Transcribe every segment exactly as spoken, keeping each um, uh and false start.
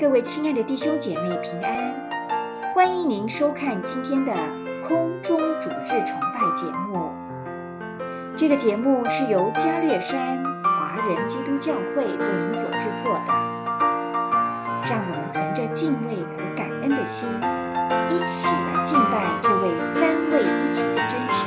各位亲爱的弟兄姐妹平安，欢迎您收看今天的空中主日崇拜节目。这个节目是由加略山华人基督教会为您所制作的。让我们存着敬畏和感恩的心，一起来敬拜这位三位一体的真神。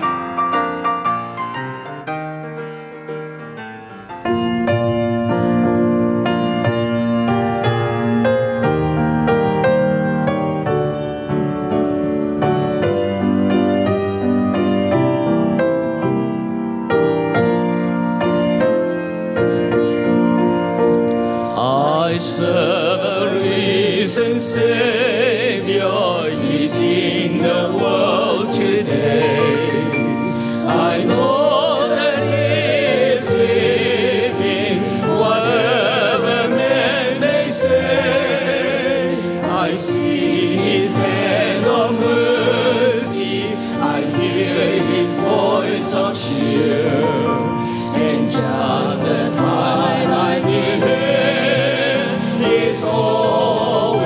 I serve a risen Savior, He's in the world today. I know that He is living, whatever men may say. I see His hand of mercy, I hear His voice of cheer, and just the time I need Him, He's always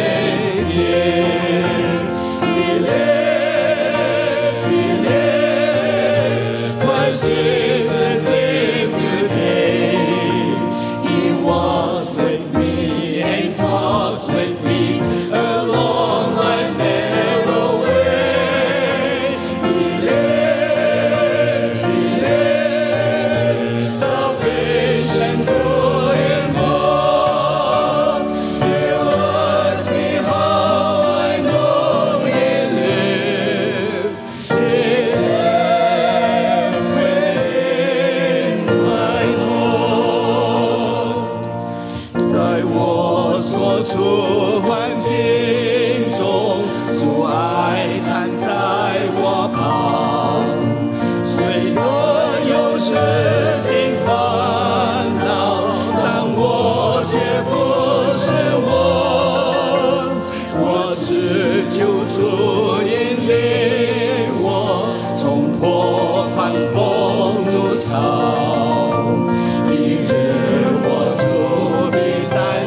there. He lives, He lives, Christ Jesus lives today. He walks with me and talks with me along life's narrow way. He lives, He lives, salvation to Him brought. He loves me how I know He lives. He lives within my heart. 在我所处环境中，主爱缠在我旁，随着有时心烦恼，但我却不是我，我只求主引领我，冲破狂风怒潮，医治我主必在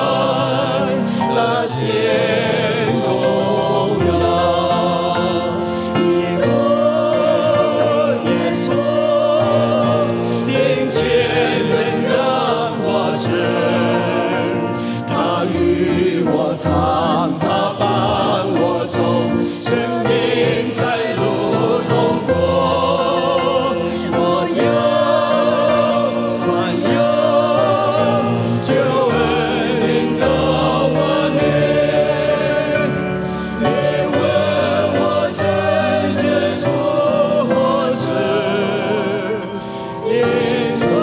那线中央。基督耶稣，今天真让我知，他与我谈，他伴我走，生命在路通过。我要传扬救恩领导我面，别问我真知处我知，因主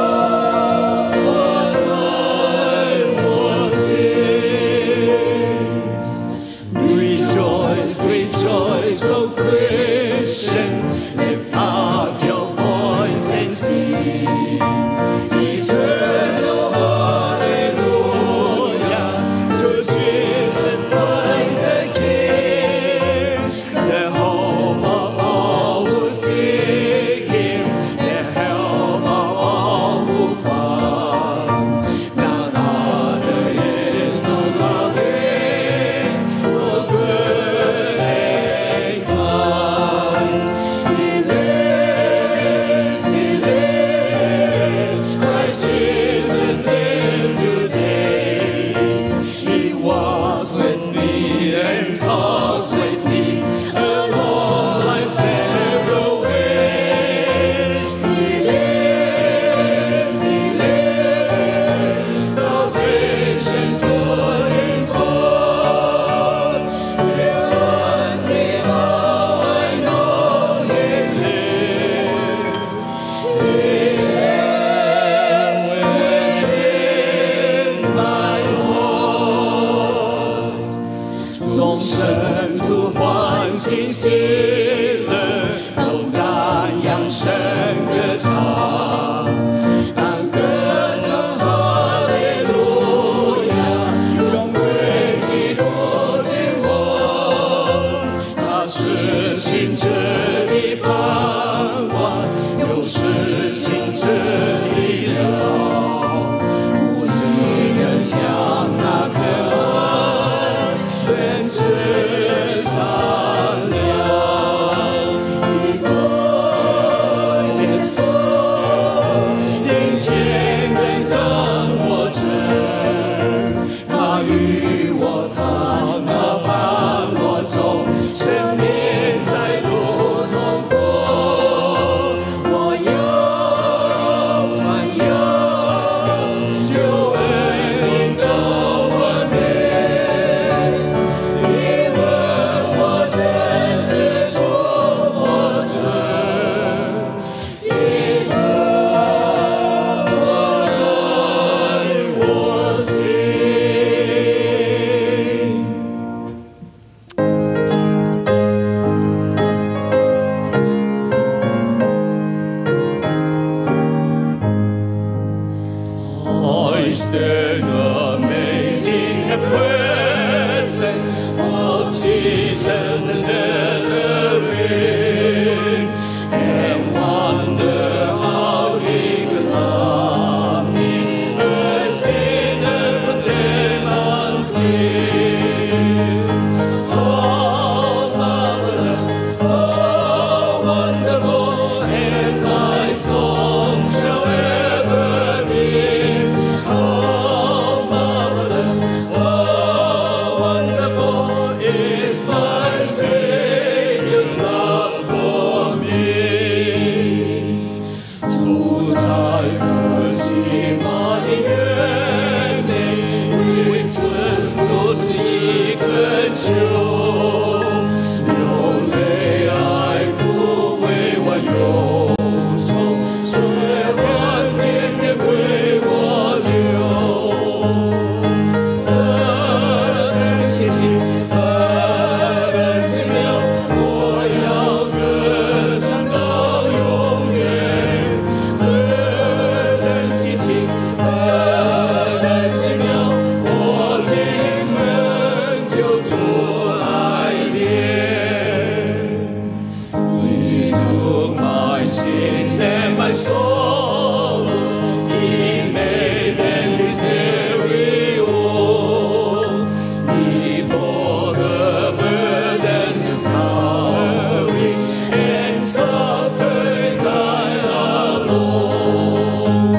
活在我心。Rejoice, rejoice, O Christian, lift up your voice and sing. Eternal hallelujah to Jesus Christ the King, the hope of all who seek Him, the help of all who find. None other is so loving, so good and kind. He lives, He lives, Christ Jesus lives today. He walks with me and talks with me along life's narrow way. He lives, He lives, salvation toward Him brought. He loves me how I know He lives. He lives within my heart. 众生徒欢欣喜乐，都那扬声歌唱。当歌唱哈利路亚，荣归基督君王。他是信者的盼望，又是信者的力量。无一人像他可 stand amazed in the presence of Jesus the Nazarene, and wonder how he could love me, a sinner condemned unclean. Oh, marvelous, oh, wonderful, and my song shall ever be. Oh, marvelous, oh, wonderful is my Savior's love for me. So 다이크시마니 with twelve floors he can show. 묘내 아이고 외와요 소외한 게 외워려. 다른 시시 다른 시며我要歌唱到永远。大喜庆，大奇妙，我进门就做爱恋。He took my sins and my sorrows, He made them His very own. He bore the burdens to carry and suffer and die alone.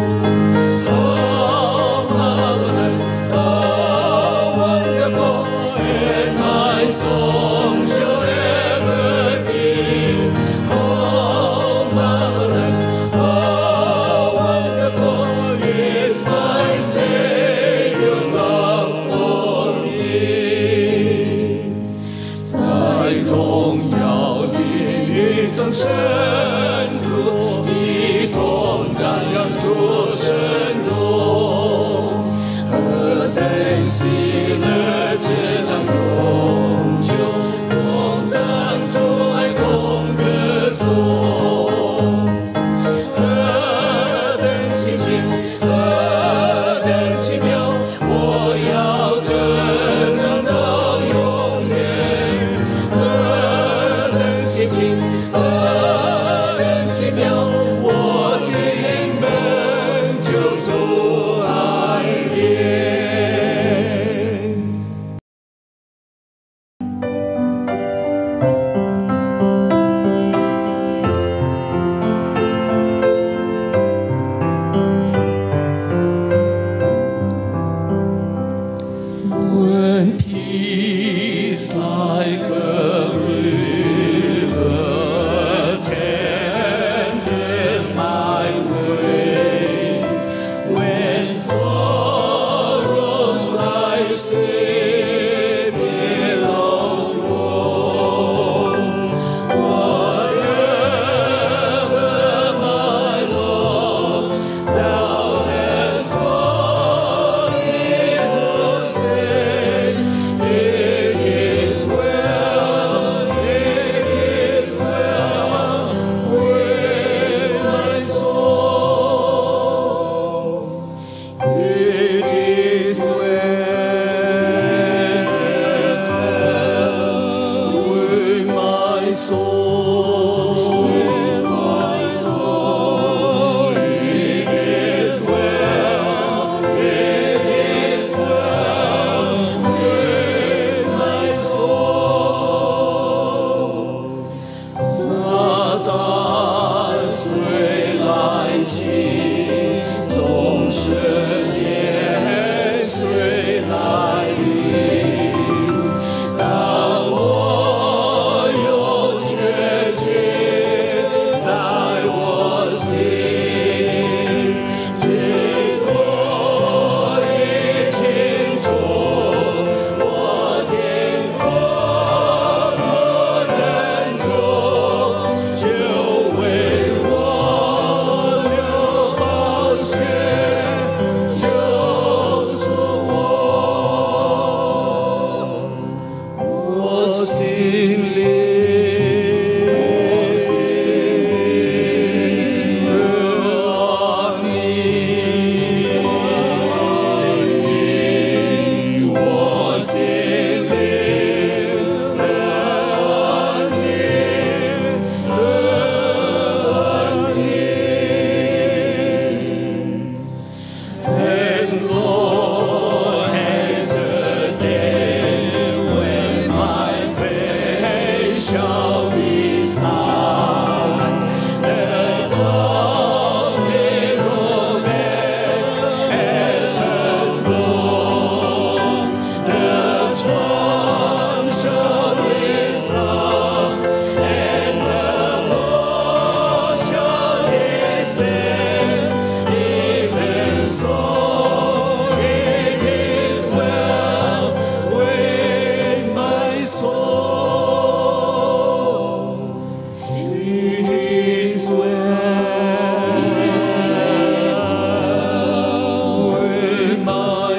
Oh, marvelous, oh, wonderful, and my song shall ever be. Oh, marvelous, oh, wonderful is my Savior's love for me. 在同摇里与众圣徒一同瞻仰主神中，何等喜乐皆能永久，同赞主爱同歌颂。何等喜庆，何等奇妙，我要歌唱到永远。何等喜庆，何等奇妙，我进门就做爱恋。When peace like a river tendeth my way, when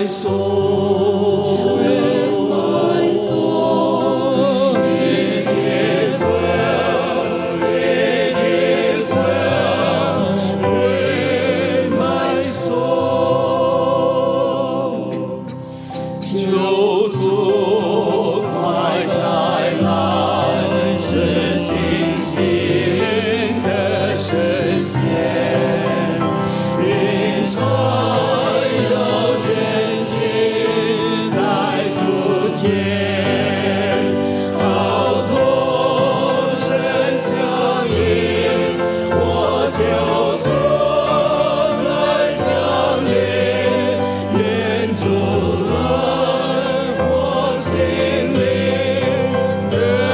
soul, with my soul. It is well, it is well with my soul. 救主快再来，是信心的实现。云彩有卷起在足前，号筒声响应，我救主在降临，愿主来我心灵的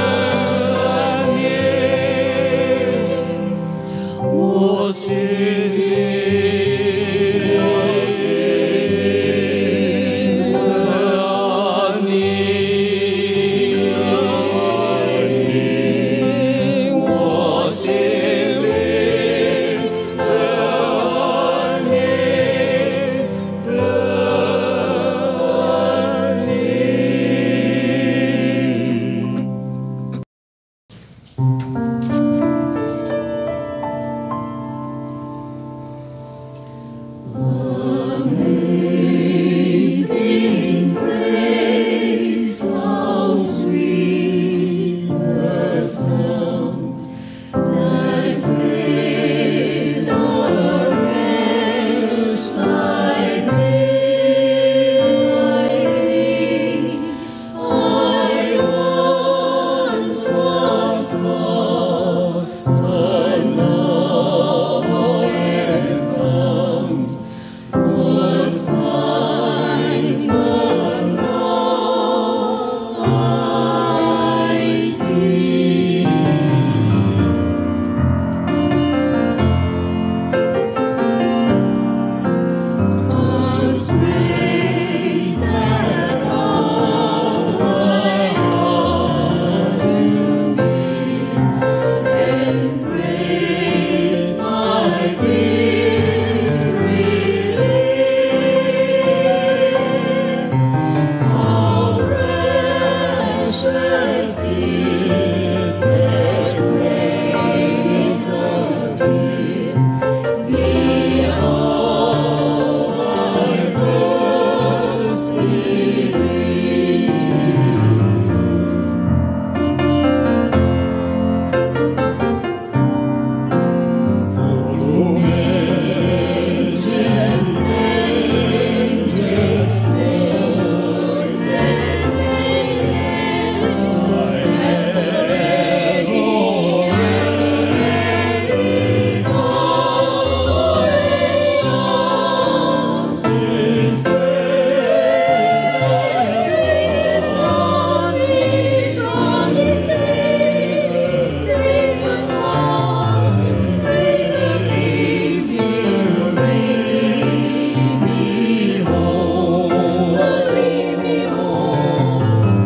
安宁，我心灵。Amazing grace, how sweet the sound that saved a wretch like me. I once was lost, but now am found. Was blind, but now I see. Was grace that taught my heart to fear, and grace my fears relieved. How precious did that grace appear, the hour I first believed. Oh, angels, angels, angels, and angels, ready and ready, calling on. His grace is from me, from me, save, save us all. Grace is lead you, grace is lead me home, lead me home.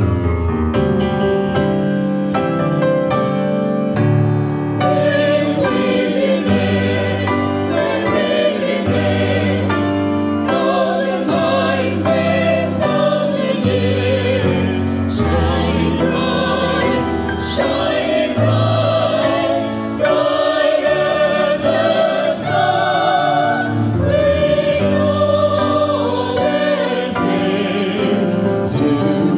When we've been there, when we've been there, thousand times in thousand years, shining bright, shining bright, bright as the sun. We know there's days to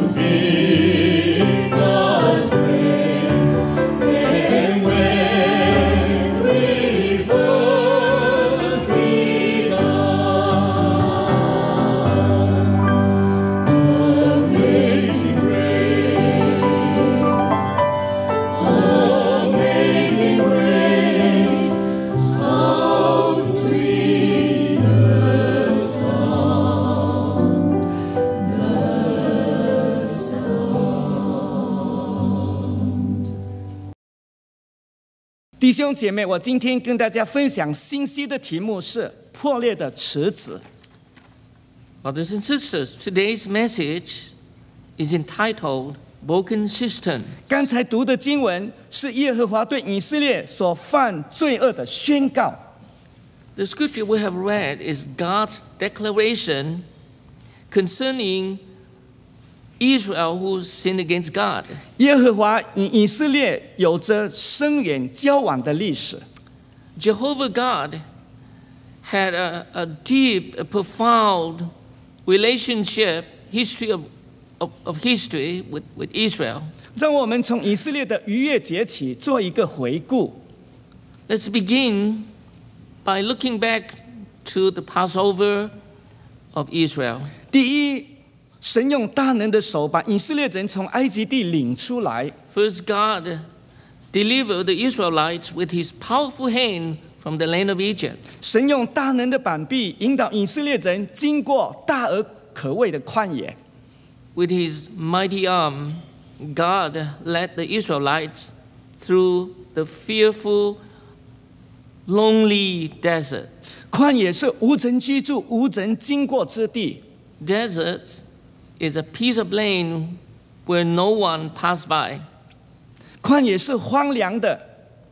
sing God's praise, and when we first begun. Amazing grace, amazing grace, how sweet the sound, the sound. 弟兄姐妹，我今天跟大家分享信息的题目是破裂的池子。 Brothers and sisters, today's message is entitled Broken Cistern. 刚才读的经文是耶和华对以色列所犯罪恶的宣告。 The scripture we have read is God's declaration concerning Israel who sinned against God. 耶和华与以色列有着深远交往的历史。 Jehovah God had a, a deep, a profound relationship, history of, of, of history with, with Israel. 让我们从以色列的逾越节起做一个回顾。 Let's begin by looking back to the Passover of Israel. 第一，神用大能的手把以色列人从埃及地领出来。 First, God delivered the Israelites with his powerful hand from the land of Egypt. 神用大能的膀臂引导以色列人经过大而可畏的旷野。 With his mighty arm, God led the Israelites through the fearful, lonely desert. 旷野是无人居住、无人经过之地。 Desert is a piece of land where no one passed by. 旷野是荒凉的，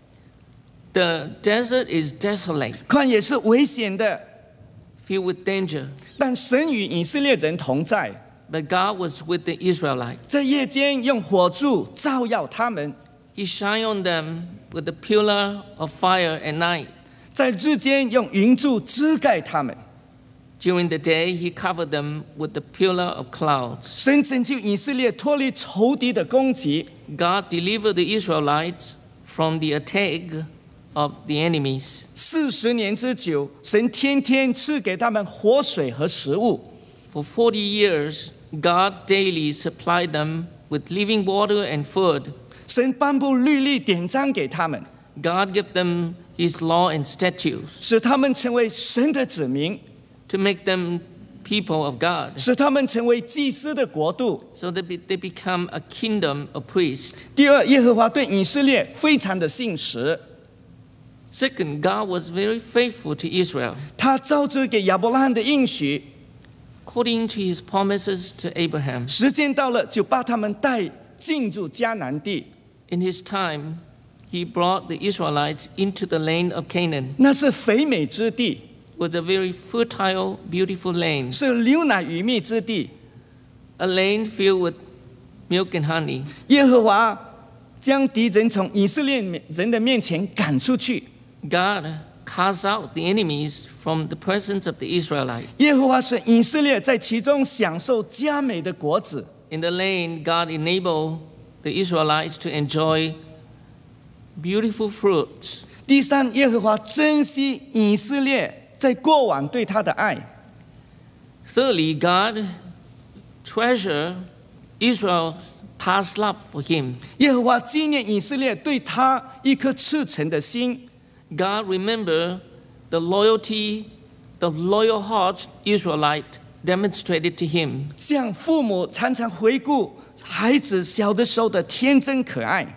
The desert is desolate, 旷野是危险的， filled with danger. 但神与以色列人同在。 But God was with the Israelites. 在夜间用火柱照耀他们， He shined on them with the pillar of fire at night. 在日间用云柱遮盖他们。 During the day, he covered them with the pillar of clouds. 神拯救以色列脱离仇敌的攻击。 God delivered the Israelites from the attack of the enemies. 四十年之久，神天天赐给他们活水和食物。 For forty years, God daily supplied them with living water and food. 神颁布律例典章给他们， God gave them his law and statutes 使他们成为神的子民， to make them people of God, 使他们成为祭司的国度。 so that they become a kingdom of priests. 第二，耶和华对以色列非常的信实， Second, God was very faithful to Israel, 他照着给亚伯拉罕的应许， according to his promises to Abraham. 时间到了就把他们带进入迦南地。 In his time, he brought the Israelites into the land of Canaan. 那是肥美之地， It was a very fertile, beautiful land, 是流奶与蜜之地。 a land filled with milk and honey. 耶和华将敌人从以色列人的面前赶出去。 God cast out the enemies from the presence of the Israelites. 耶和华使以色列在其中享受佳美的果子。 In the land, God enabled the Israelites to enjoy beautiful fruits. 第三，耶和华珍惜以色列在过往对他的爱。 Thirdly, God treasured Israel's past love for him. 耶和华纪念以色列对他一颗赤诚的心。 God remembered the loyalty, the loyal hearts Israelite demonstrated to him. 像父母常常回顾孩子小的时候的天真可爱。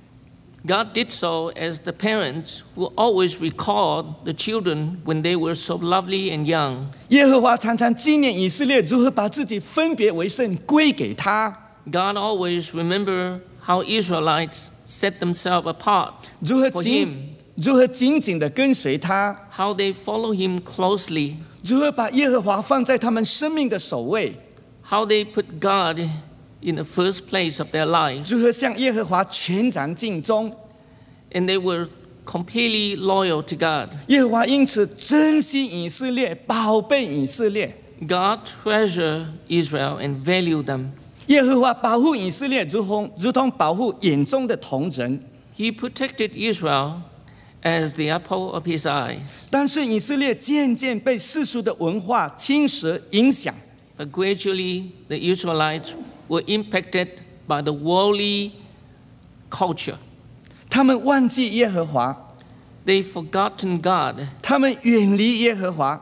God did so as the parents who always recalled the children when they were so lovely and young. 耶和华常常纪念以色列如何把自己分别为圣归给他， God always remembered how Israelites set themselves apart 如何 for 紧 him, 如何紧紧的跟随他， how they follow him closely, 如何把耶和华放在他们生命的首位， how they put God in the first place of their lives, 如何向耶和华全然尽忠。 and they were completely loyal to God. 耶和华因此珍惜以色列，宝贝以色列。 God treasured Israel and valued them. 耶和华保护以色列，如同如同保护眼中的瞳人。 He protected Israel as the apple of his eye. 但是以色列渐渐被世俗的文化侵蚀影响， But gradually, the Israelites were impacted by the worldly culture. 他们忘记耶和华， They forgotten God. 他们远离耶和华，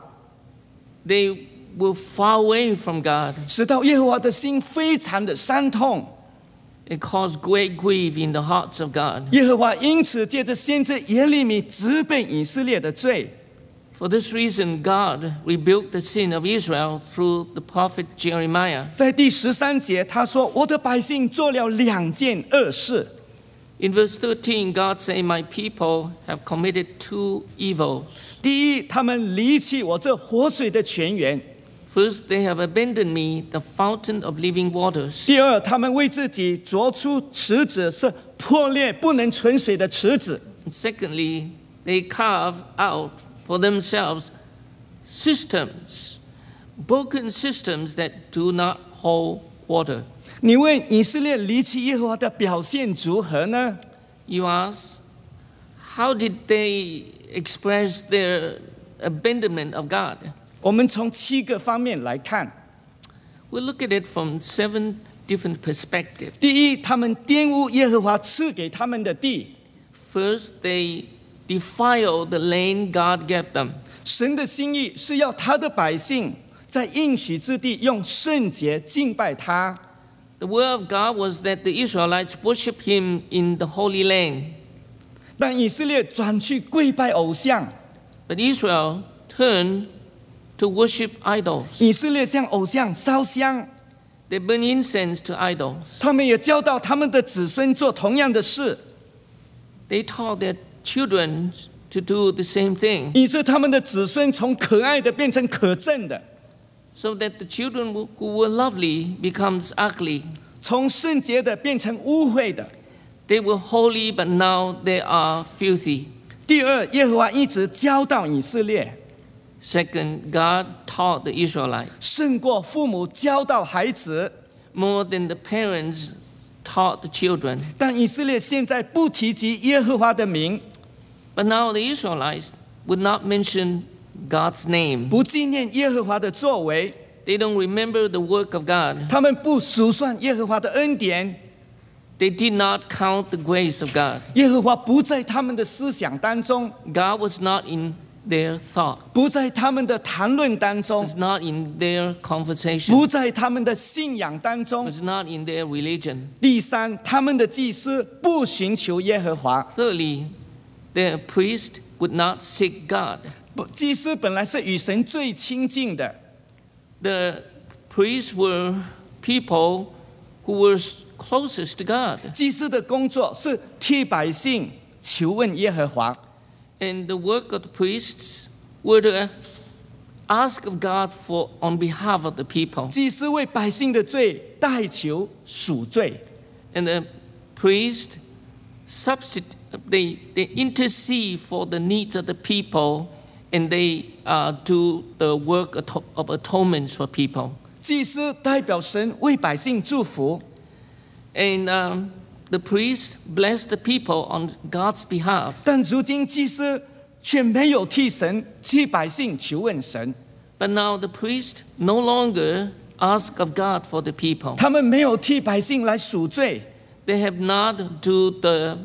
They were far away from God. 使到耶和华的心非常的伤痛。 It caused great grief in the hearts of God. 耶和华因此借着先知耶利米责备以色列的罪。 For this reason, God rebuked the sin of Israel through the prophet Jeremiah. 在第十三节，他说：“我的百姓做了两件恶事。 In verse thirteen, God said, My people have committed two evils. 第一，他们离弃我这活水的泉源； First, they have abandoned me, the fountain of living waters. 第二，他们为自己凿出池子，是破裂不能存水的池子。 And secondly, they carve out for themselves systems, broken systems that do not hold water. 你问以色列离弃耶和华的表现如何呢？ You ask, how did they express their abandonment of God? 我们从七个方面来看。 We'll look at it from seven different perspectives. 第一，他们玷污耶和华赐给他们的地。 First, they defile the land God gave them. 神的心意是要他的百姓在应许之地用圣洁敬拜他。 The word of God was that the Israelites worship Him in the Holy Land. 但以色列转去跪拜偶像， But Israel turned to worship idols. 以色列向偶像烧香， They burn incense to idols. 他们也教导他们的子孙做同样的事， They taught their children to do the same thing, 以致他们的子孙从可爱的变成可憎的， so that the children who who were lovely becomes ugly. 从圣洁的变成污秽的。 They were holy, but now they are filthy. 第二，耶和华一直教导以色列， Second, God taught the Israelites 胜过父母教导孩子。 more than the parents taught the children. 但以色列现在不提及耶和华的名， But now the Israelites would not mention God's name. 不纪念耶和华的作为， They don't remember the work of God. 他们不数算耶和华的恩典， They did not count the grace of God. 耶和华不在他们的思想当中， God was not in their thought, 不在他们的谈论当中， was not in their conversation, 不在他们的信仰当中。 was not in their religion. 第三，他们的祭司不寻求耶和华。 Thirdly, their priest would not seek God. 不，祭司本来是与神最亲近的， The priests were people who were closest to God. 祭司的工作是替百姓求问耶和华。 And the work of the priests were to ask of God for on behalf of the people. 祭司为百姓的罪代求赎罪， And the priest substitute they, they intercede for the needs of the people, and they uh, do the work ato- of atonements for people. 祭司代表神为百姓祝福， And um, the priest blessed the people on God's behalf. 但如今祭司却没有替神替百姓求问神， But now the priest no longer ask of God for the people. 他们没有替百姓来赎罪， They have not do the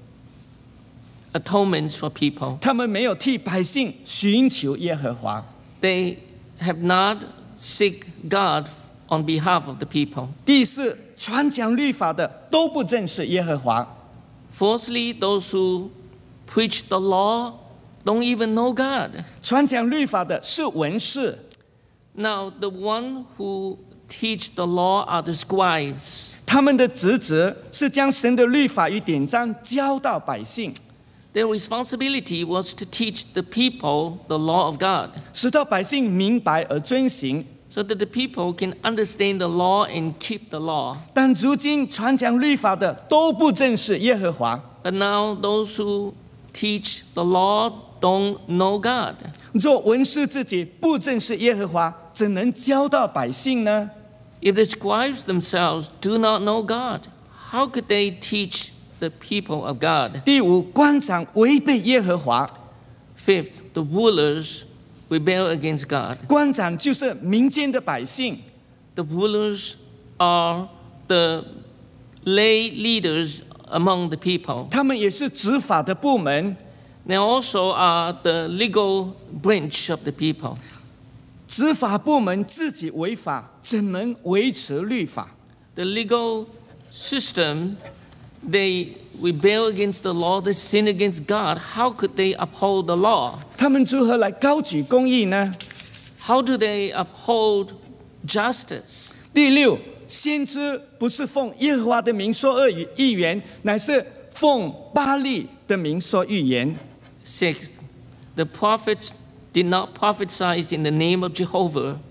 atonements for people. 他们没有替百姓寻求耶和华。 They have not seek God on behalf of the people. 第四，传讲律法的都不认识耶和华。 Fourthly, those who preach the law don't even know God. 传讲律法的是文士， Now, the one who teach the law are the scribes. 他们的职责是将神的律法与典章教导百姓， Their responsibility was to teach the people the law of God, 使到百姓明白而遵行。 so that the people can understand the law and keep the law. 但如今传讲律法的都不认识耶和华。 But now, those who teach the law don't know God. 若文士自己不认识耶和华，怎能教导百姓呢？ If the scribes themselves do not know God, how could they teach the people of God? 第五，官长违背耶和华。 Fifth, the rulers rebel against God. 官长就是民间的百姓， The rulers are the lay leaders among the people. 他们也是执法的部门。 They also are the legal branch of the people. 执法部门自己违法，怎能维持律法？ The legal system, they rebel against the law, they sin against God. How could they uphold the law? 他们如何来高举公义呢？ How do they uphold justice? 第六，先知不是奉耶和华的名说恶语预言，乃是奉巴利的名说预言。 Sixth, the prophets did not prophesy in the name of Jehovah,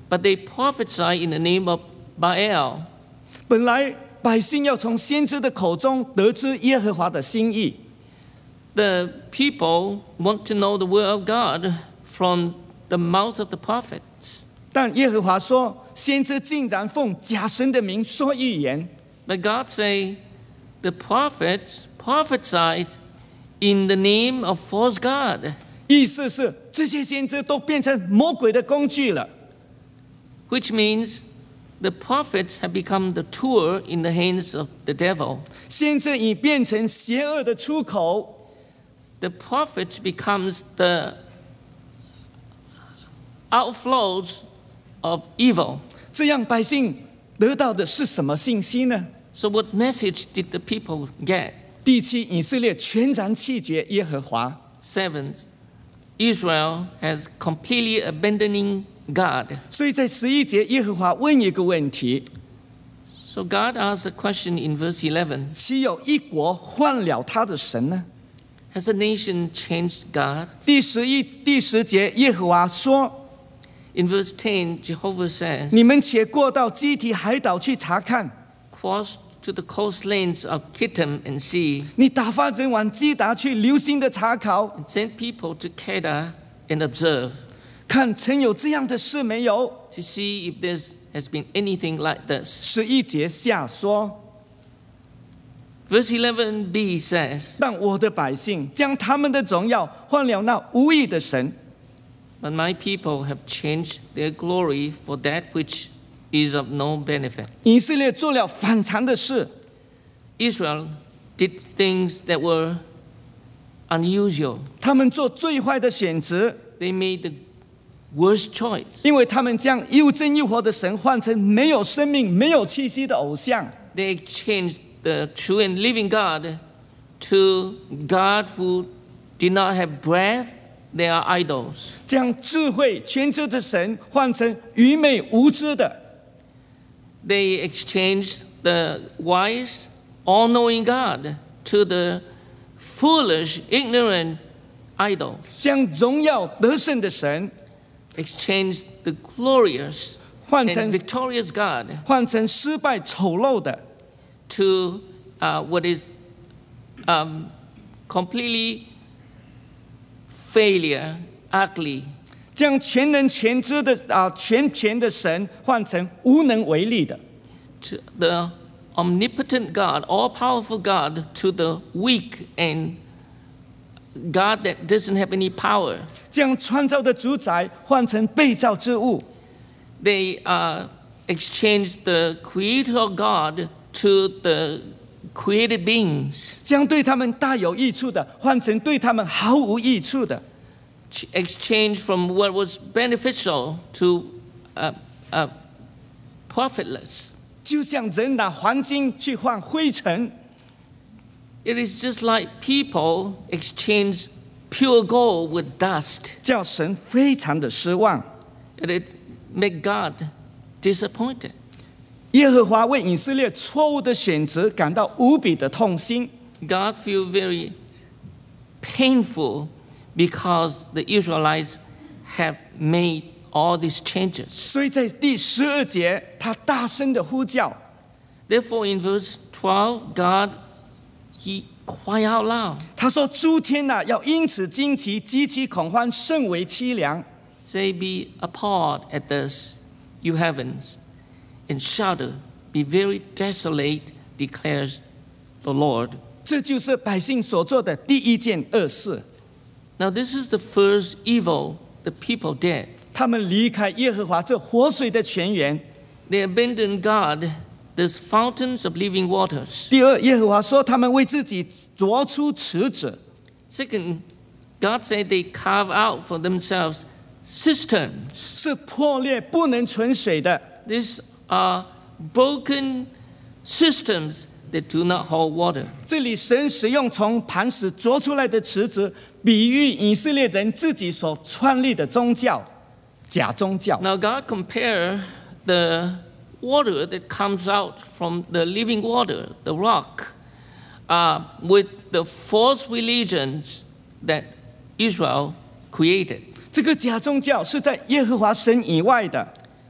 but they prophesy in the name of Baal. 本来百姓要从先知的口中得知耶和华的心意， The people want to know the word of God from the mouth of the prophets. 但耶和华说，先知竟然奉假神的名说预言。 But God say, the prophets prophesied in the name of false God, 意思是这些先知都变成魔鬼的工具了。 which means the prophets have become the tool in the hands of the devil. 先知已变成邪恶的出口， The prophets becomes the outflows of evil. 这样百姓得到的是什么信息呢？ So what message did the people get? 第七，以色列全然弃绝耶和华。 Seventh, Israel has completely abandoning God. 所以在十一节，耶和华问一个问题： So God asks a question in verse eleven. 岂有一国换了他的神呢？ Has a nation changed God? 第十一、第十节，耶和华说 In verse ten, Jehovah says,：“ 你们且过到基提海岛去查看。 cross to the coastlands of Kittim and see, 你打发人往基达去留心的查考， and send people to Kedar and observe, 看曾有这样的事没有。” to see if there has been anything like this. 十一节下说 Verse eleven b says,：“ 但我的百姓将他们的荣耀换了那无义的神。” But my people have changed their glory for that which is of no benefit. 以色列做了反常的事， Israel did things that were unusual. 他们做最坏的选择， They made the worst choice. 因为他们将又真又活的神换成没有生命、没有气息的偶像。 They exchanged the true and living God to God who did not have breath. They are idols. 将智慧全知的神换成愚昧无知的。 They exchanged the wise, all-knowing God to the foolish, ignorant idols. 将荣耀得胜的神 Exchanged the glorious 换 and 成 victorious God 换成失败丑陋的。 to uh, what is um, completely failure, ugly. 将全能全知的啊全权的神换成无能为力的。 To the omnipotent God, all-powerful God, to the weak and God that doesn't have any power. 将创造的主宰换成被造之物。 They uh, exchanged the creator of God to the created beings. 将对他们大有益处的换成对他们毫无益处的。 Exchange from what was beneficial to uh, uh, profitless. 就像人拿黄金去换灰尘， It is just like people exchange pure gold with dust. 叫神非常的失望。 And it make God disappointed. 耶和华为以色列错误的选择感到无比的痛心。 God feel very painful because the Israelites have made all these changes. 所以在第十二节，他大声的呼叫， Therefore, in verse twelve, God, He cried out loud, 他说：“诸天呐、要因此惊奇，极其恐慌，甚为凄凉。 say, be appalled at this, you heavens, and shudder, be very desolate, declares the Lord. ” 这就是百姓所做的第一件恶事。 Now, this is the first evil the people did. 他们离开耶和华这活水的泉源。 They abandoned God, these fountains of living waters. 第二，耶和华说他们为自己凿出池子。 Second, God said they carve out for themselves cisterns. 是破裂不能存水的。 These are broken systems that do not hold water. 这里神使用从磐石凿出来的池子，比喻以色列人自己所创立的宗教，假宗教。 Now God compare the water that comes out from the living water, the rock, uh, with the false religions that Israel created. 这个假宗教是在耶和华神以外的。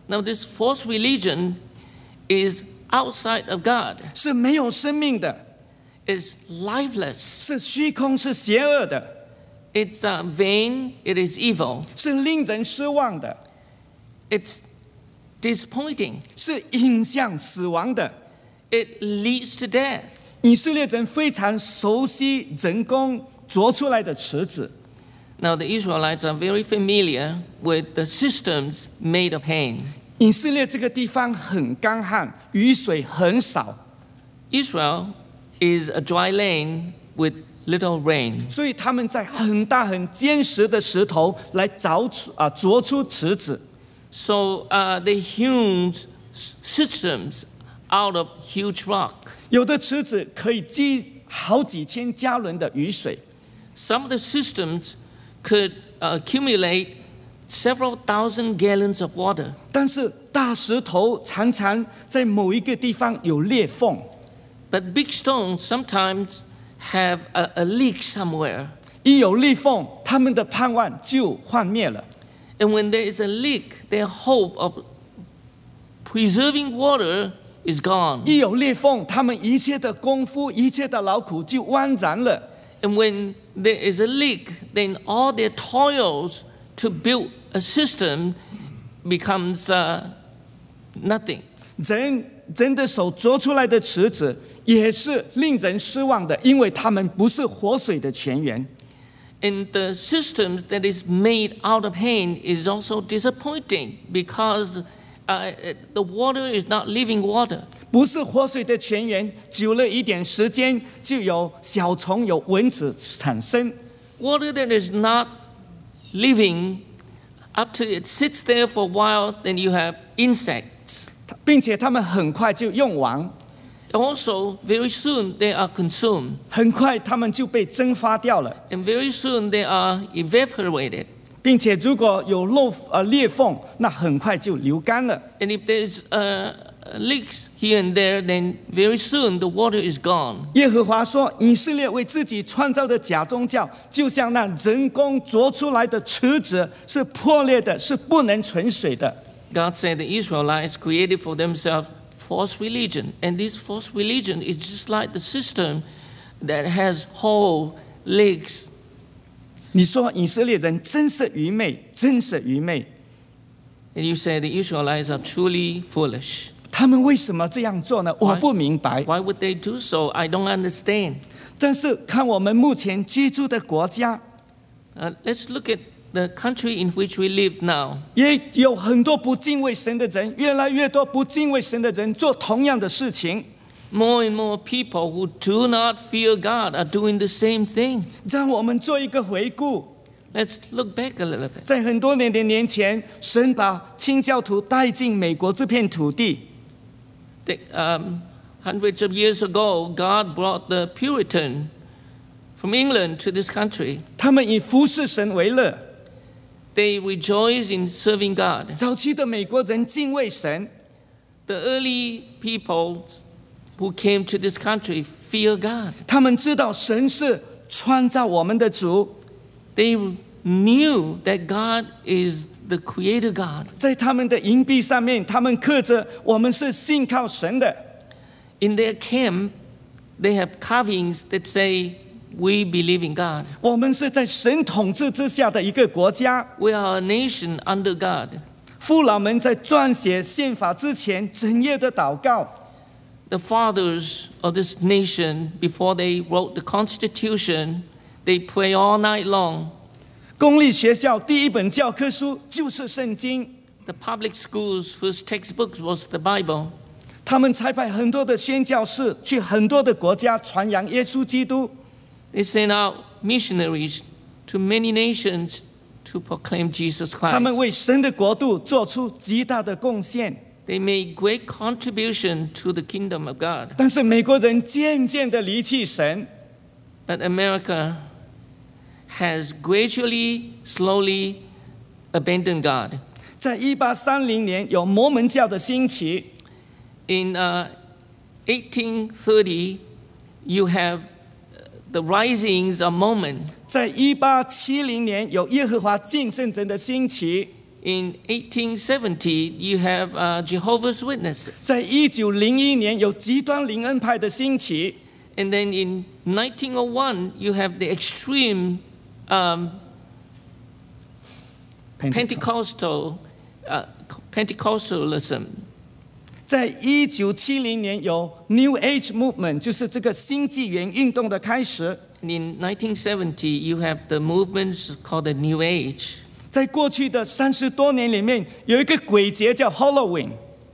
Now, this false religion is outside of God. 是没有生命的， It's lifeless. 是虚空，是邪恶的， It's uh, vain. It is evil. 是令人失望的， It's disappointing. 是引向死亡的。 It leads to death. 以色列人非常熟悉人工凿出来的池子， Now, the Israelites are very familiar with the systems made of hand. 以色列这个地方很干旱，雨水很少， Israel is a dry land with little rain. 所以他们在很大很坚实的石头来凿出啊凿出池子。 So uh, they hewn systems out of huge rock. 有的池子可以积好几千加仑的雨水， Some of the systems could uh, accumulate several thousand gallons of water. 但是大石头常常在某一个地方有裂缝， But big stones sometimes have a, a leak somewhere. 一有裂缝，他们的盼望就幻灭了。 And when there is a leak, their hope of preserving water is gone. 一有裂缝，他们一切的功夫、一切的劳苦就枉然了。 And when there is a leak, then all their toils to build a system becomes uh, nothing. 人人的手凿出来的池子也是令人失望的，因为他们不是活水的泉源。 And the system that is made out of hand is also disappointing because uh, the water is not living water. 不是活水的泉源，久了一点时间，就有小虫、有蚊子产生。 Water that is not living, up to it sits there for a while, then you have insects. 并且他们很快就用完， Also, very soon they are consumed, 很快他们就被蒸发掉了。 and very soon they are evaporated. 并且如果有漏呃裂缝，那很快就流干了。 And if there's uh, leaks here and there, then very soon the water is gone. 耶和华说：“以色列为自己创造的假宗教，就像那人工凿出来的池子，是破裂的，是不能存水的。” God said the Israelites created for themselves false religion, and this false religion is just like the system that has hole, leaks. 你说以色列人真是愚昧，真是愚昧。 And you say the Israelites are truly foolish. 他们为什么这样做呢？我不明白。 Why would they do so? I don't understand. 但是看我们目前居住的国家， Uh, let's look at the country in which we live now. 也有很多不敬畏神的人，越来越多不敬畏神的人做同样的事情。 More and more people who do not fear God are doing the same thing. 让我们做一个回顾， Let's look back a little bit. 在很多年的年前，神把清教徒带进美国这片土地。 The, um, hundreds of years ago, God brought the Puritan from England to this country. 他们以服侍神为乐。 They rejoice in serving God. 早期的美国人敬畏神， The early people who came to this country fear God. 他们知道神是创造我们的主。 They knew that God is the creator God. 在他们的营壁上面，他们刻着“我们是信靠神的”。 In their camp, they have carvings that say, "We believe in God." 我们是在神统治之下的一个国家。 We are a nation under God. 父老们在撰写宪法之前，整夜的祷告。 The fathers of this nation, before they wrote the Constitution, they pray all night long. 公立学校第一本教科书就是圣经。 The public schools' first textbooks was the Bible. 他们差派很多的宣教士去很多的国家传扬耶稣基督。 They sent out missionaries to many nations to proclaim Jesus 他们 Christ. 为神的国度做出极大的贡献。 They made great contribution to the kingdom of God. 但是美国人渐渐的离弃神， But America has gradually, slowly abandoned God. 在一八三零年有摩门教的兴起， In uh, eighteen thirty, you have the risings of Mormon. 在一八七零年有耶和华见证人的兴起， In eighteen seventy, you have uh, Jehovah's Witnesses. 在一九零一年有极端灵恩派的兴起， And then in nineteen oh one, you have the extreme um, Pentecostal uh, Pentecostalism. 在一九七零年有 New Age Movement， 就是这个新纪元运动的开始。 And in nineteen seventy, you have the movements called the New Age. 在过去的三十多年里面，有一个鬼节叫 Halloween。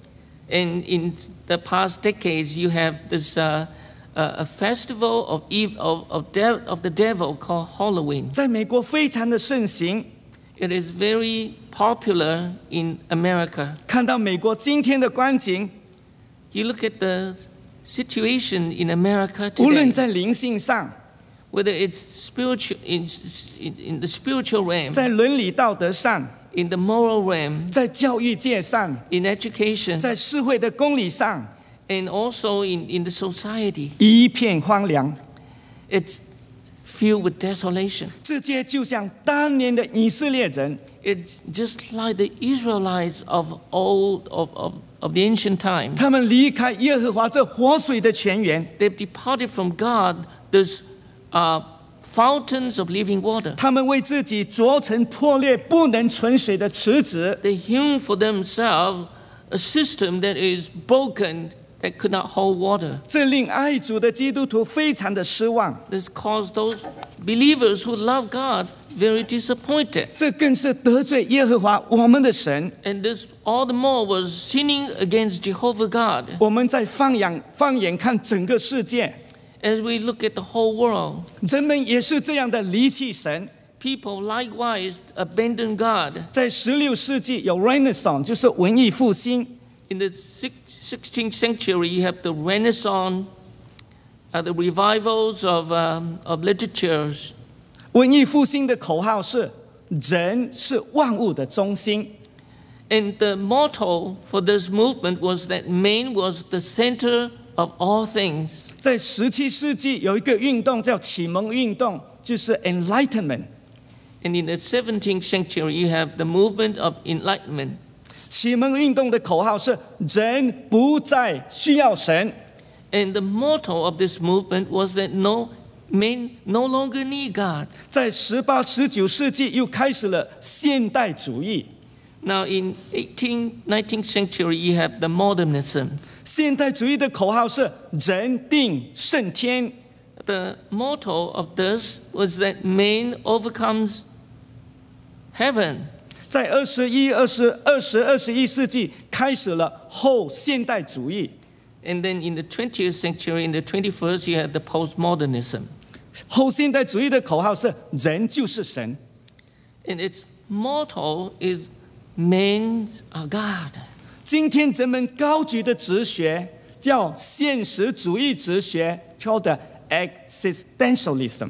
And in the past decades, you have this uh, uh, a festival of, eve, of, of, de- of the devil called Halloween. 在美国非常的盛行。 It is very popular in America. 看到美国今天的光景， You look at the situation in America 无论 today, 在灵性上， whether it's spiritual in, in, in the spiritual realm, 在伦理道德上， in the moral realm, 在教育界上， in education, 在社会的公理上， and also in, in the society, 一片荒凉。 it's filled with desolation. 这些就像当年的以色列人， It's just like the Israelites of old of, of, of the ancient time. 他们离开耶和华这活水的泉源， They've departed from God, those uh, fountains of living water. 他们为自己凿成破裂不能存水的池子， They hewn for themselves a system that is broken, that could not hold water. 这令爱主的基督徒非常的失望。 This caused those believers who love God very disappointed. 这更是得罪耶和华我们的神。 And this all the more was sinning against Jehovah God. 我们在放眼放眼看整个世界， As we look at the whole world, 人们也是这样的离弃神。 people likewise abandon God. 在十六世纪有 Renaissance， 就是文艺复兴。 In the sixteenth century, you have the Renaissance, uh, the revivals of, um, of literatures. 文艺复兴的口号是“人是万物的中心 And the motto for this movement was that man was the center of all things. ”。 在十七世纪有一个运动叫启蒙运动，就是 Enlightenment。 And in the seventeenth century, you have the movement of enlightenment. 启蒙运动的口号是“人不再需要神 And the motto of this movement was that no men no longer need God. ”。 在十八、十九世纪又开始了现代主义。 Now in eighteenth, nineteenth century, you have the modernism. 现代主义的口号是“人定胜天 The motto of this was that man overcomes heaven. ”。 在二十一、二十、二十、二十一世纪开始了后现代主义。 And then in the twentieth century, in the twenty-first, you have the postmodernism. 后现代主义的口号是“人就是神 And its motto is men are God. ”。 今天人们高举的哲学叫现实主义哲学，叫的 existentialism。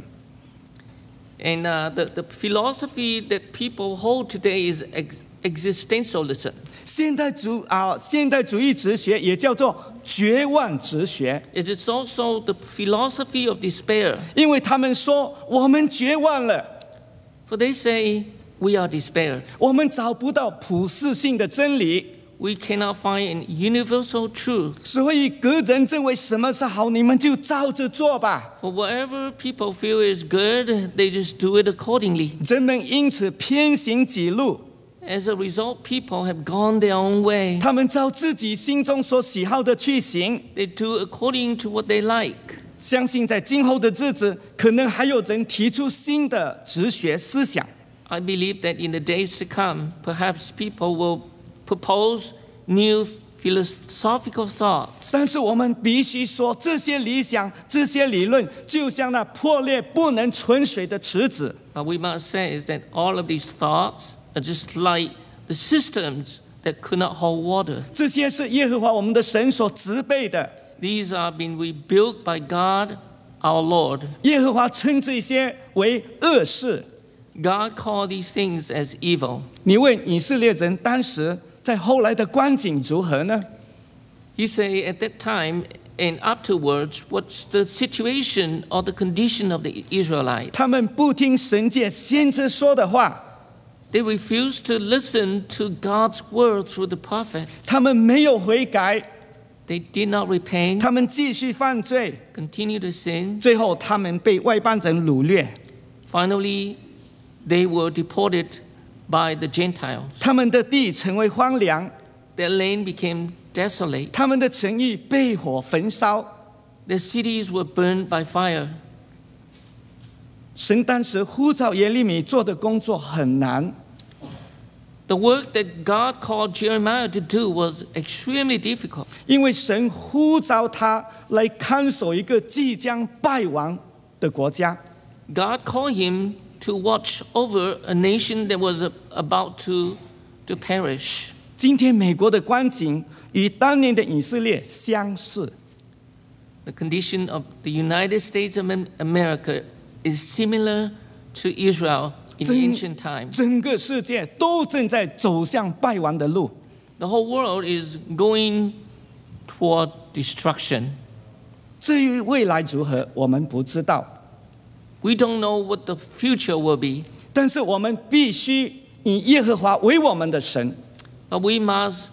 And uh, the, the philosophy that people hold today is ex- existentialism. 现代主啊，现代主义哲学也叫做绝望哲学， It is also the philosophy of despair. 因为他们说我们绝望了， For they say, we are despaired. 我们找不到普世性的真理， We cannot find an universal truth. 所以个人认为什么是好，你们就照着做吧。 For whatever people feel is good, they just do it accordingly. 人们因此偏行己路， As a result, people have gone their own way. 他们照自己心中所喜好的去行。 They do according to what they like. 相信在今后的日子，可能还有人提出新的哲学思想。 I believe that in the days to come, perhaps people will propose new philosophical thoughts. 但是我们必须说，这些理想、这些理论，就像那破裂不能存水的池子。 But we must say is that all of these thoughts are just like the systems that could not hold water. 这些是耶和华我们的神所植被的。 These are being rebuilt by God, our Lord. 耶和华称这些为恶事。 God called these things as evil. 你问以色列人当时在后来的光景如何呢？ He say at that time and afterwards, what's the situation or the condition of the Israelites? 他们不听神界先知说的话， They refused to listen to God's word through the prophet. 他们没有悔改， They did not repent, 他们继续犯罪， continue to sin. 最后他们被外邦人掳掠， Finally, they were deported by the Gentiles. 他们的地成为荒凉， Their land became desolate. 他们的城邑被火焚烧。 Their cities were burned by fire. 神当时呼召耶利米做的工作很难， The work that God called Jeremiah to do was extremely difficult. 因为神呼召他来看守一个即将败亡的国家。 God called him to watch over a nation that was about to, to perish. 今天美国的光景与当年的以色列相似， The condition of the United States of America is similar to Israel in 整 ancient times. 整个世界都正在走向败亡的路。 The whole world is going toward destruction. 至于未来如何，我们不知道， We don't know what the future will be, 但是我们必须以耶和华为我们的神， but we must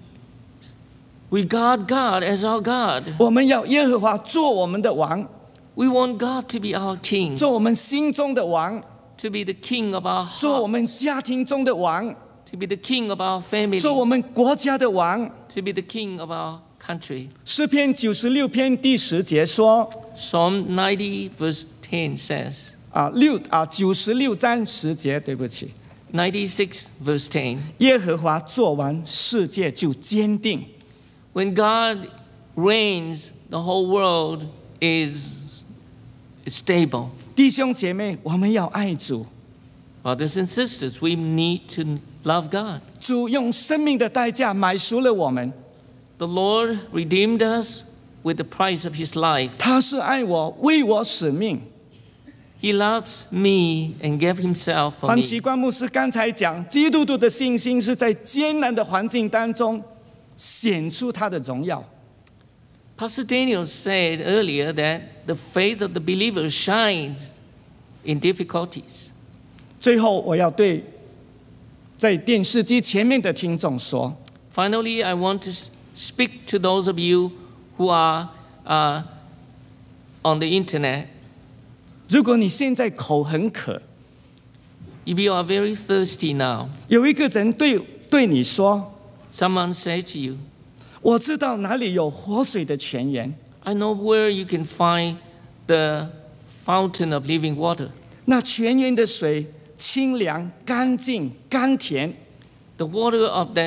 regard God as our God. 我们要耶和华做我们的王， We want God to be our king, 做我们心中的王， to be the king of our 做我 heart, 们家庭中的王， to be the king of our family, 做我们国家的王。 to be the king of our country. 诗篇九十六篇第十节说 Psalm ninety verse ten says, 啊六啊九十六章十节，对不起， ninety-six verse ten, 耶和华做完世界就坚定。 when God reigns, the whole world is stable. 弟兄姐妹，我们要爱主， Brothers and sisters, we need to love God. 主用生命的代价买赎了我们， The Lord redeemed us with the price of his life. 他是爱我，为我使命。 He loves me and gave himself for 黄 me. 奇光牧师刚才讲，基督徒的信心是在艰难的环境当中显出他的荣耀。 Pastor Daniel said earlier that the faith of the believer shines in difficulties. 最后，我要对在电视机前面的听众说， Finally, I want to speak to those of you who are uh, on the internet. 如果你现在口很渴， If you are very thirsty now, 有一个人对对你说， someone said to you, 我知道哪里有活水的泉源， I know where you can find the fountain of living water. 那泉源的水清凉、干净、甘甜。 The water of that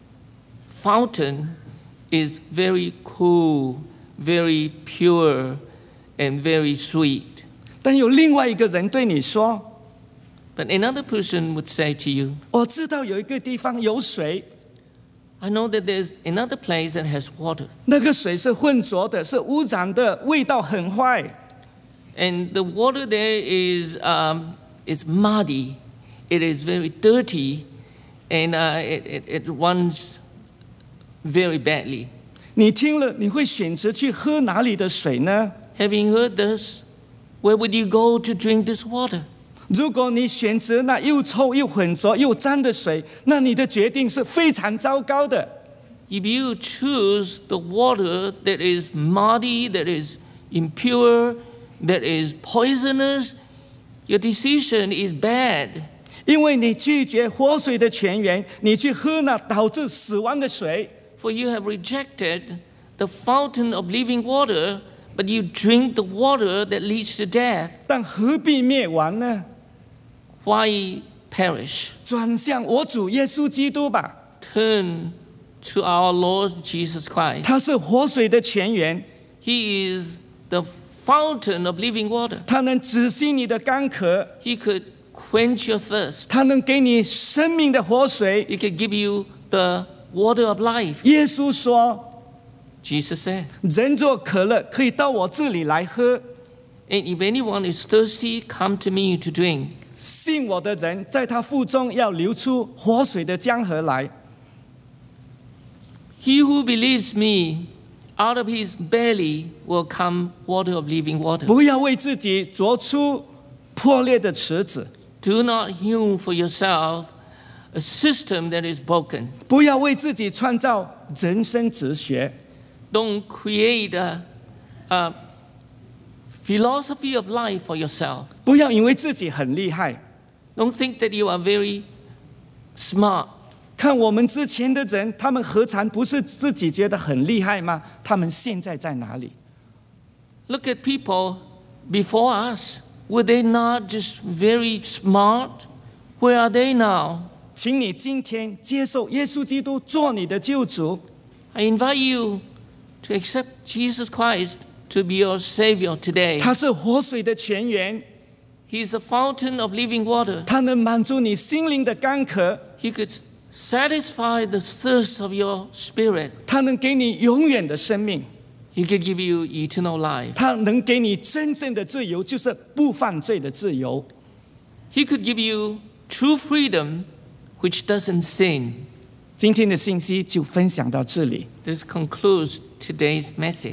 fountain is very cool, very pure, and very sweet. 但有另外一个人对你说， But another person would say to you, 我知道有一个地方有水， I know that there's another place that has water, 那个水是浑浊的，是污染的，味道很坏。 and the water there is um, is muddy, it is very dirty, and uh, it, it, it runs very badly. 你听了，你会选择去喝哪里的水呢？ Having heard this, where would you go to drink this water? 如果你选择那又臭又浑浊又脏的水，那你的决定是非常糟糕的。 If you choose the water that is muddy, that is impure, that is poisonous, your decision is bad. 因为你拒绝活水的泉源，你去喝那导致死亡的水。 For you have rejected the fountain of living water, but you drink the water that leads to death. 但何必灭亡呢？ Why perish? 转向我主耶稣基督吧， Turn to our Lord Jesus Christ. 他是活水的泉源， He is the fountain of living water. 他能止息你的干渴， He could quench your thirst. 他能给你生命的活水。 He could give you the water of life. 耶稣说 Jesus said,：“ 人若渴了，可以到我这里来喝。 And if anyone is thirsty, come to me to drink. 信我的人，在他腹中要流出活水的江河来。 He who believes me, out of his belly will come water of living water. 不要为自己凿出破裂的池子， Do not hew for yourself a system that is broken. 不要为自己创造人生哲学， Don't create a, a philosophy of life for yourself. 不要以为自己很厉害。 Don't think that you are very smart. 看我们之前的人，他们何尝不是自己觉得很厉害吗？他们现在在哪里？ Look at people before us. Were they not just very smart? Where are they now? 请你今天接受耶稣基督做你的救主。 I invite you to accept Jesus Christ to be your Savior today. 他是活水的泉源， He is a fountain of living water. 他能满足你心灵的干渴， He could satisfy the thirst of your spirit. 他能给你永远的生命， He could give you eternal life. 他能给你真正的自由，就是不犯罪的自由。 He could give you true freedom, which doesn't sin. 今天的信息就分享到这里。 This concludes today's message.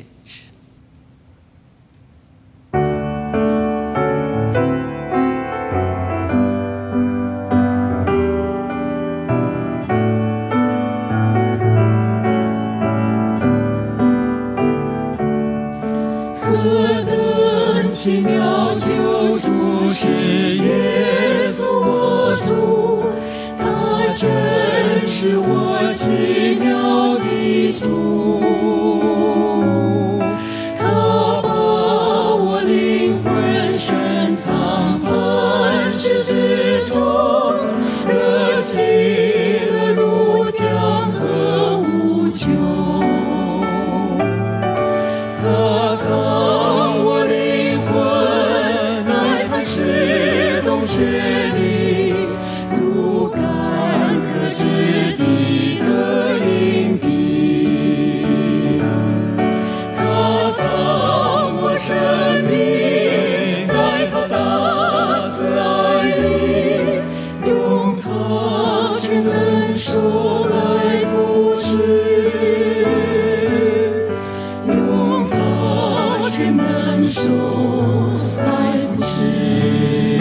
何等奇妙救主是耶稣我主，他真是我奇妙的主，他把我灵魂深藏磐石之中，得喜乐如江河无穷。他藏我灵魂在磐石洞穴里，渡干涸之地的隐蔽。他藏我生命在他大慈爱里，用他全能手来扶持。手来扶持，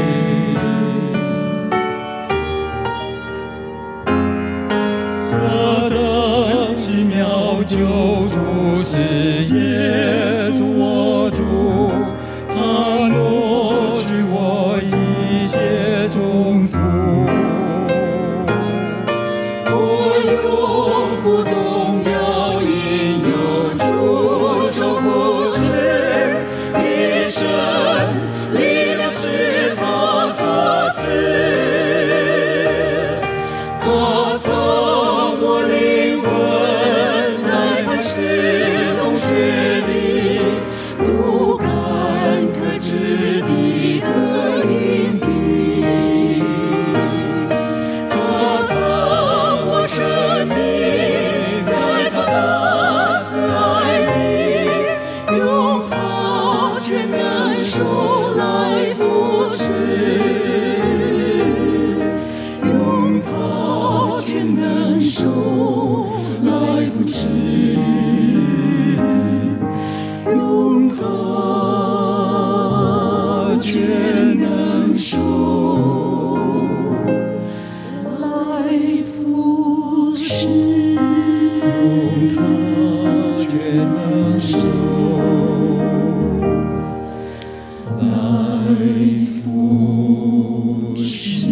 何等奇妙救主是耶稣我主，他挪去我一切重负，我永不动摇，因有主手扶持。一生力量是他所赐，他藏我灵魂在磐石洞穴里，渡干涸之地的隐蔽。他藏我生命在他大慈爱里，用他全能手来扶持，用他全能手来扶持，用他全能手来扶持，用他全能手。来扶持。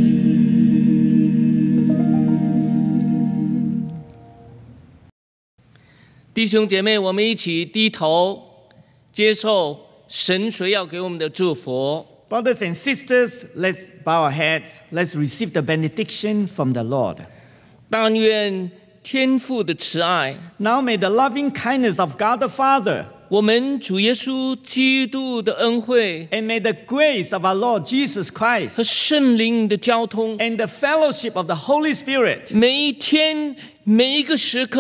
弟兄姐妹，我们一起低头接受神所要给我们的祝福。 Brothers and sisters, let's bow our heads. Let's receive the benediction from the Lord. 但愿天父的慈爱， Now may the loving kindness of God the Father 我们主耶稣基督的恩惠 and may the grace of our Lord Jesus 和 Christ 圣灵的交通， and the fellowship of the Holy Spirit 每一天每一个时刻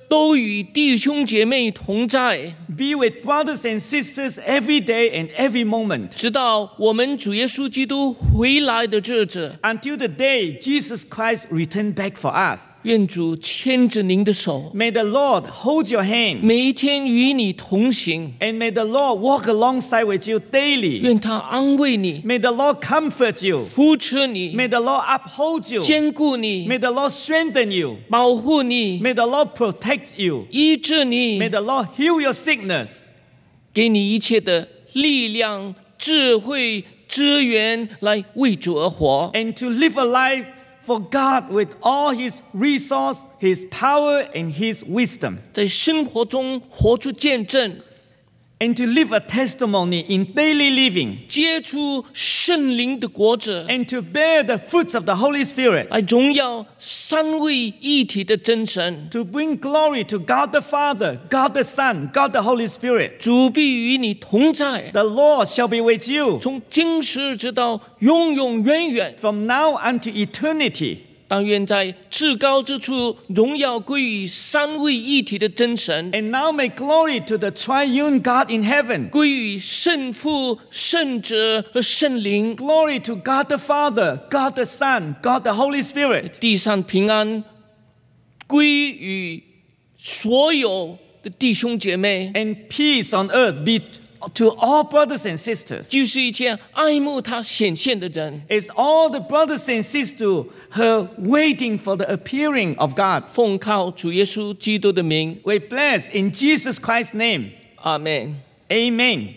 都与弟兄姐妹同在， Be with brothers and sisters every day and every moment 直到我们主耶稣基督回来的日子。 until the day Jesus Christ return back for us. 愿主牵着您的手， May the Lord hold your hand 每一天与你同行。 and may the Lord walk alongside with you daily. 愿他安慰你， May the Lord comfort you. 扶持你， May the Lord uphold you. 坚固你， May the Lord strengthen you. 保护你， May the Lord protect you. 医治你， May the Lord heal your sickness. 给你一切的力量、智慧、资源来为主而活。 And to live a life for God with all His resource, His power, and His wisdom. 在生活中活出见证， And to live a testimony in daily living. 结出圣灵的果子， And to bear the fruits of the Holy Spirit. 来荣耀三位一体的真神。 To bring glory to God the Father, God the Son, God the Holy Spirit. 主必与你同在， The Lord shall be with you 从今时直到永永远远。 from now unto eternity. 但愿在至高之处，荣耀归于三位一体的真神， And now may glory to the triune God in heaven. 归于圣父、圣子和圣灵。 Glory to God the Father, God the Son, God the Holy Spirit. 地上平安归于所有的弟兄姐妹， And peace on earth be to all brothers and sisters. 就是一切爱慕他显现的人。 It's all the brothers and sisters who are waiting for the appearing of God. 奉靠主耶稣基督的名， We bless in Jesus Christ's name. 阿门。 Amen.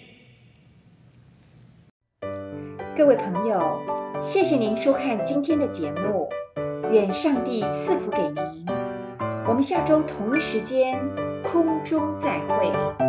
各位朋友，谢谢您收看今天的节目，愿上帝赐福给您。我们下周同一时间空中再会。